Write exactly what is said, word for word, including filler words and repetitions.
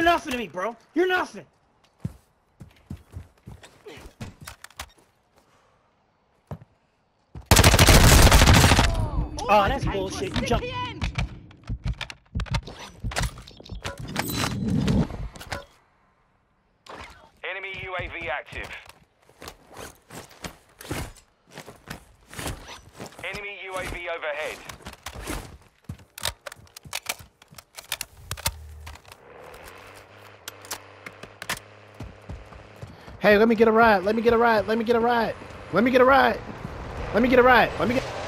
nothing to me, bro. You're nothing. Oh, that's bullshit. You jump. Enemy U A V active. Enemy U A V overhead. Hey, let me get a ride. Let me get a ride. Let me get a ride. Let me get a ride. Let me get a ride. Let me get.